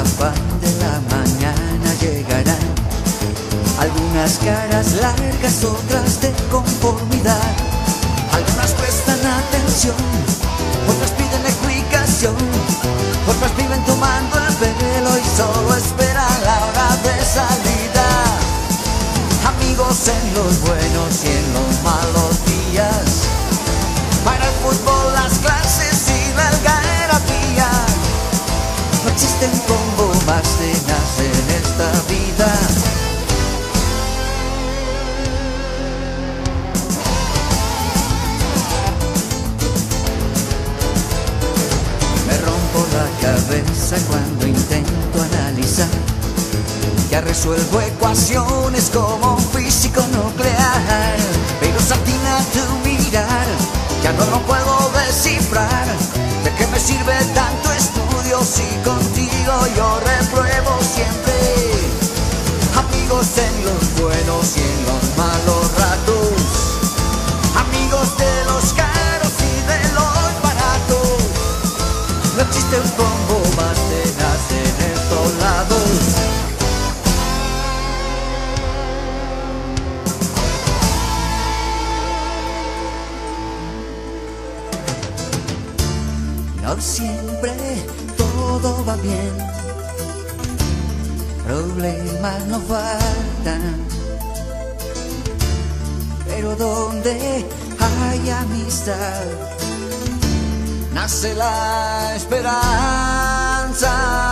afán de la mañana llegarán algunas caras largas, otras de conformidad. Algunas prestan atención, otras piden explicación, otras viven tomando el pelo y solo esperan la hora de salida. Amigos en los buenos y en los malos días, para el fútbol, las clases y la algarabía. No existen combo más tenaz en esta vida. Me rompo la cabeza cuando intento analizar. Ya resuelvo ecuaciones como un físico nuclear, pero satina tu mirar, ya no lo puedo descifrar. ¿De qué me sirve tanto estudio si contigo yo repruebo siempre? Amigos en los buenos y en los malos ratos, amigos de los caros y de los baratos. No existe un combo más tenaz en estos lados. No siempre todo va bien, problemas no faltan, pero donde hay amistad nace la esperanza.